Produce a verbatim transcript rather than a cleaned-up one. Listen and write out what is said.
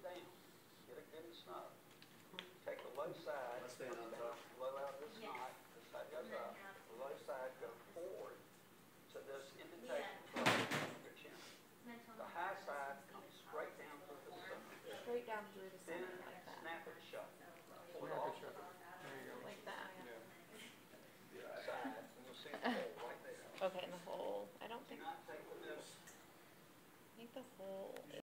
down. Get it good and snug. Take the low side, Let's stand on top. blow out this Yes. knot. This side goes up. The low side go forward. So this indentation Yeah. from your chin. Mental The health high is side Stephen's comes Stephen's straight problem. down through the center. Straight down through the Then center like that. snap it shut. Pull it Snap it off shut. the There you go. Like that. Yeah. side, and you'll see the hole right there. Okay, in the hole. I don't Do think not take the middle. I think the hole